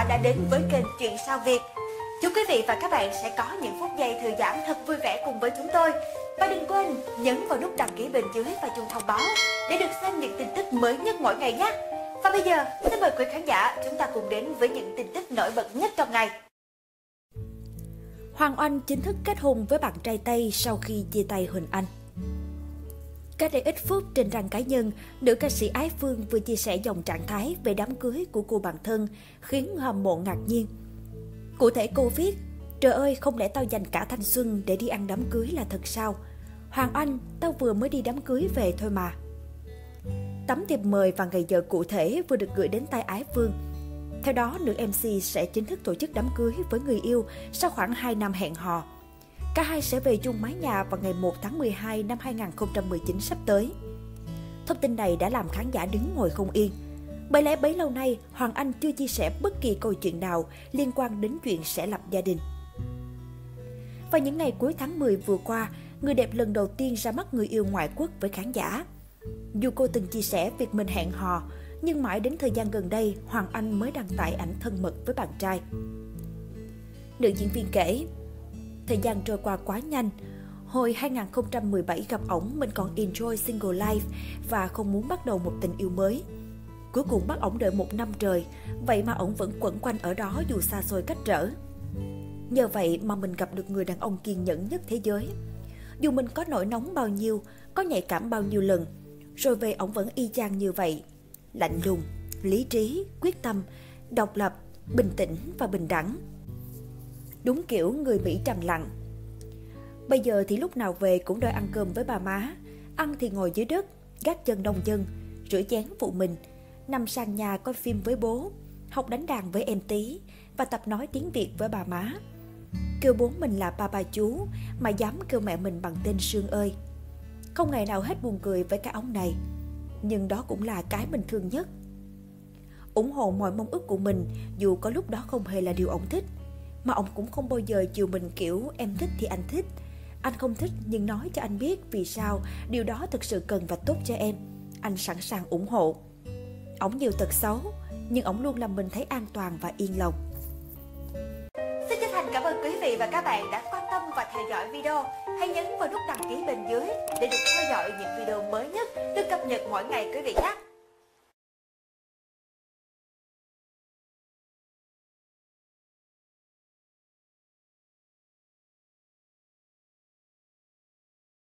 giả đã đến với kênh Chuyện Sao Việt. Chúc quý vị và các bạn sẽ có những phút giây thư giãn thật vui vẻ cùng với chúng tôi. Và đừng quên nhấn vào nút đăng ký bên dưới và chuông thông báo để được xem những tin tức mới nhất mỗi ngày nhé. Và bây giờ, xin mời quý khán giả chúng ta cùng đến với những tin tức nổi bật nhất trong ngày. Hoàng Oanh chính thức kết hôn với bạn trai Tây sau khi chia tay Huỳnh Anh. Cách đây ít phút trên trang cá nhân, nữ ca sĩ Ái Phương vừa chia sẻ dòng trạng thái về đám cưới của cô bạn thân, khiến người hâm mộ ngạc nhiên. Cụ thể cô viết: "Trời ơi, không lẽ tao dành cả thanh xuân để đi ăn đám cưới là thật sao? Hoàng Oanh, tao vừa mới đi đám cưới về thôi mà." Tấm thiệp mời và ngày giờ cụ thể vừa được gửi đến tay Ái Phương. Theo đó, nữ MC sẽ chính thức tổ chức đám cưới với người yêu sau khoảng 2 năm hẹn hò. Cả hai sẽ về chung mái nhà vào ngày 1 tháng 12 năm 2019 sắp tới. Thông tin này đã làm khán giả đứng ngồi không yên. Bởi lẽ bấy lâu nay, Hoàng Anh chưa chia sẻ bất kỳ câu chuyện nào liên quan đến chuyện sẽ lập gia đình. Vào những ngày cuối tháng 10 vừa qua, người đẹp lần đầu tiên ra mắt người yêu ngoại quốc với khán giả. Dù cô từng chia sẻ việc mình hẹn hò, nhưng mãi đến thời gian gần đây, Hoàng Anh mới đăng tải ảnh thân mật với bạn trai. Nữ diễn viên kể: "Thời gian trôi qua quá nhanh. Hồi 2017 gặp ổng, mình còn enjoy single life và không muốn bắt đầu một tình yêu mới. Cuối cùng bắt ổng đợi 1 năm trời, vậy mà ổng vẫn quẩn quanh ở đó dù xa xôi cách trở. Nhờ vậy mà mình gặp được người đàn ông kiên nhẫn nhất thế giới. Dù mình có nổi nóng bao nhiêu, có nhạy cảm bao nhiêu lần, rồi về ổng vẫn y chang như vậy. Lạnh lùng, lý trí, quyết tâm, độc lập, bình tĩnh và bình đẳng. Đúng kiểu người Mỹ trầm lặng. Bây giờ thì lúc nào về cũng đòi ăn cơm với bà má. Ăn thì ngồi dưới đất, gác chân đông dân, rửa chén phụ mình, nằm sàn nhà coi phim với bố, học đánh đàn với em tí và tập nói tiếng Việt với bà má. Kêu bố mình là ba chú, mà dám kêu mẹ mình bằng tên Sương ơi. Không ngày nào hết buồn cười với cái ông này, nhưng đó cũng là cái mình thương nhất. Ủng hộ mọi mong ước của mình, dù có lúc đó không hề là điều ông thích. Mà ông cũng không bao giờ chiều mình kiểu em thích thì anh thích. Anh không thích nhưng nói cho anh biết vì sao điều đó thực sự cần và tốt cho em. Anh sẵn sàng ủng hộ. Ổng nhiều tật xấu, nhưng ổng luôn làm mình thấy an toàn và yên lòng." Xin chân thành cảm ơn quý vị và các bạn đã quan tâm và theo dõi video. Hãy nhấn vào nút đăng ký bên dưới để được theo dõi những video mới nhất được cập nhật mỗi ngày quý vị nhé.